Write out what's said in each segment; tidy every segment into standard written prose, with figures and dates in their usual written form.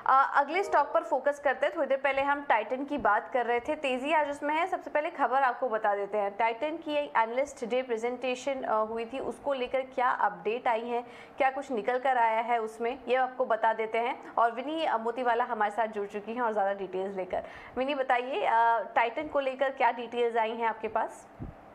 अगले स्टॉक पर फोकस करते हैं। थोड़ी देर पहले हम टाइटन की बात कर रहे थे, तेजी आज उसमें है। सबसे पहले खबर आपको बता देते हैं, टाइटन की एनालिस्ट डे प्रेजेंटेशन हुई थी, उसको लेकर क्या अपडेट आई है, क्या कुछ निकल कर आया है उसमें, ये आपको बता देते हैं। और विनी मोतीवाला हमारे साथ जुड़ चुकी हैं और ज़्यादा डिटेल्स लेकर। विनी बताइए, टाइटन को लेकर क्या डिटेल्स आई हैं आपके पास?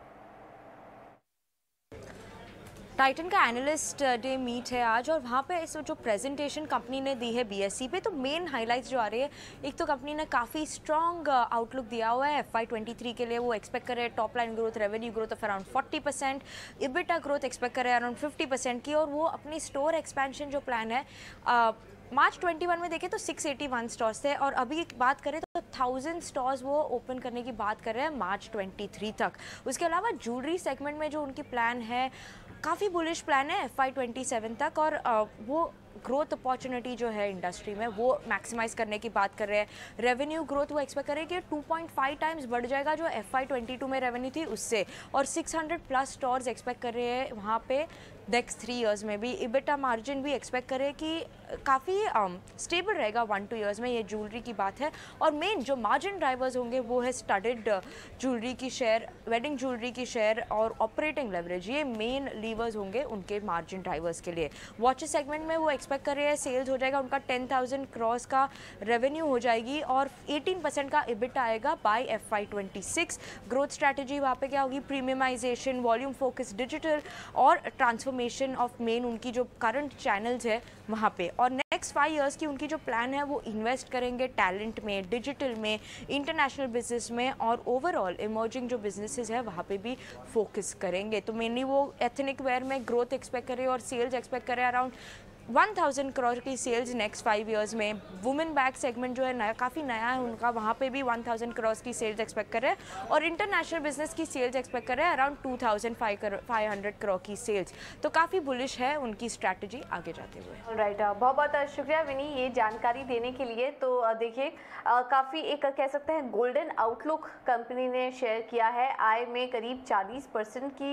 टाइटन का एनालिस्ट डे मीट है आज, और वहाँ पे इस जो प्रेजेंटेशन कंपनी ने दी है बीएसई पे, तो मेन हाइलाइट्स जो आ रही है, एक तो कंपनी ने काफ़ी स्ट्रॉन्ग आउटलुक दिया हुआ है FY23 के लिए। वो एक्सपेक्ट कर रहे हैं top line growth, revenue growth of around 40%, EBITDA growth expect कर रहे हैं अराउंड 50% की। और वो अपनी स्टोर एक्सपेंशन जो प्लान है, मार्च 21 में देखें तो 681 स्टोर्स थे, और अभी बात करें तो 1000 स्टोर्स वो ओपन करने की बात कर रहे हैं मार्च 23 तक। उसके अलावा ज्वेलरी सेगमेंट में जो उनकी प्लान है, काफ़ी बुलिश प्लान है FY27 तक, और वो ग्रोथ अपॉर्चुनिटी जो है इंडस्ट्री में वो मैक्सिमाइज करने की बात कर रहे हैं। रेवेन्यू ग्रोथ वो एक्सपेक्ट कर रहे हैं कि 2.5 टाइम्स बढ़ जाएगा जो FY22 में रेवेन्यू थी उससे, और 600 प्लस स्टोर्स एक्सपेक्ट कर रहे हैं वहाँ पे नेक्स्ट 3 इयर्स में भी। इबिटा मार्जिन भी एक्सपेक्ट कर रहे हैं कि काफ़ी स्टेबल रहेगा 1-2 इयर्स में, ये ज्वेलरी की बात है। और मेन जो मार्जिन ड्राइवर्स होंगे वो है स्टडेड ज्वेलरी की शेयर, वेडिंग ज्वेलरी की शेयर और ऑपरेटिंग लेवरेज, ये मेन लीवर्स होंगे उनके मार्जिन ड्राइवर्स के लिए। वॉचेस सेगमेंट में वो एक्सपेक्ट कर रहे हैं सेल्स हो जाएगा उनका 10,000 क्रॉस का रेवेन्यू हो जाएगी, और 18% का इबिटा आएगा बाय FY26। ग्रोथ स्ट्रैटेजी वहाँ पे क्या होगी, प्रीमियमाइजेशन, वॉल्यूम फोकस, डिजिटल और ट्रांसफॉर्मेशन ऑफ मेन उनकी जो करंट चैनल्स है वहाँ पे। और नेक्स्ट 5 इयर्स की उनकी जो प्लान है वो इन्वेस्ट करेंगे टैलेंट में, डिजिटल में, इंटरनेशनल बिजनेस में, और ओवरऑल इमर्जिंग जो बिजनेसेस है वहाँ पे भी फोकस करेंगे। तो मेनली वो एथनिक वेयर में ग्रोथ एक्सपेक्ट करें और सेल्स एक्सपेक्ट करें अराउंड 1000 करोड़ की सेल्स नेक्स्ट 5 इयर्स में। वुमेन बैग सेगमेंट जो है नया, काफ़ी नया है उनका, वहाँ पे भी 1000 करोड़ की सेल्स एक्सपेक्ट कर रहे हैं, और इंटरनेशनल बिजनेस की सेल्स एक्सपेक्ट कर रहे हैं अराउंड 2500 करोड़ की सेल्स। तो काफ़ी बुलिश है उनकी स्ट्रैटेजी आगे जाते हुए। राइट, बहुत बहुत शुक्रिया विनी ये जानकारी देने के लिए। तो देखिए, काफ़ी एक कह सकते हैं गोल्डन आउटलुक कंपनी ने शेयर किया है। आय में करीब 40% की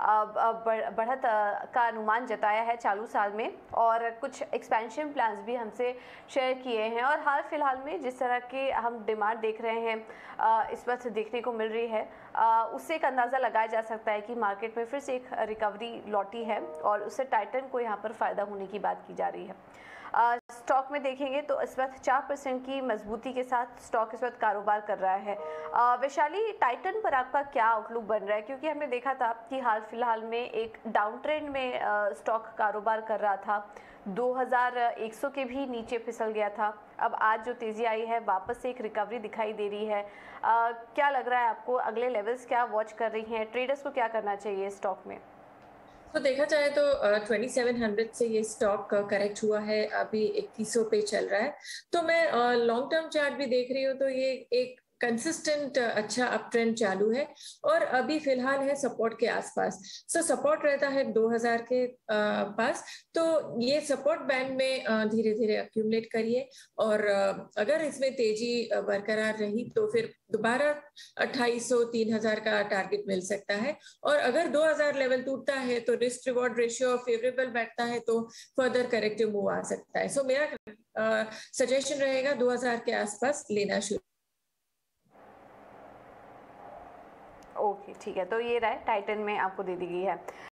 बढ़त का अनुमान जताया है चालू साल में, और कुछ एक्सपेंशन प्लान्स भी हमसे शेयर किए हैं। और हाल फिलहाल में जिस तरह के हम डिमांड देख रहे हैं इस वक्त देखने को मिल रही है, उससे एक अंदाज़ा लगाया जा सकता है कि मार्केट में फिर से एक रिकवरी लौटी है, और उससे टाइटन को यहाँ पर फ़ायदा होने की बात की जा रही है। स्टॉक में देखेंगे तो इस वक्त 4% की मजबूती के साथ स्टॉक इस वक्त कारोबार कर रहा है। वैशाली, टाइटन पर आपका क्या आउटलुक बन रहा है, क्योंकि हमने देखा था कि हाल फिलहाल में एक डाउन ट्रेंड में स्टॉक कारोबार कर रहा था, 2100 के भी नीचे फिसल गया था। अब आज जो तेज़ी आई है वापस से एक रिकवरी दिखाई दे रही है। क्या लग रहा है आपको, अगले लेवल्स क्या वॉच कर रही हैं, ट्रेडर्स को क्या करना चाहिए स्टॉक में? तो देखा जाए तो 2700 से ये स्टॉक करेक्ट हुआ है, अभी 2100 पे चल रहा है। तो मैं लॉन्ग टर्म चार्ट भी देख रही हूँ तो ये एक कंसिस्टेंट अच्छा अप ट्रेंड चालू है, और अभी फिलहाल है सपोर्ट के आसपास। सपोर्ट रहता है 2000 के पास, तो ये सपोर्ट बैंड में धीरे धीरे अक्यूमुलेट करिए, और अगर इसमें तेजी बरकरार रही तो फिर दोबारा 2800 3000 का टारगेट मिल सकता है। और अगर 2000 लेवल टूटता है तो रिस्क रिवॉर्ड रेशियो फेवरेबल बैठता है तो फर्दर करेक्टिव मूव आ सकता है। सो मेरा सजेशन रहेगा 2000 के आसपास लेना शुरू। ओके, ठीक है, तो ये राय टाइटन में आपको दे दी गई है।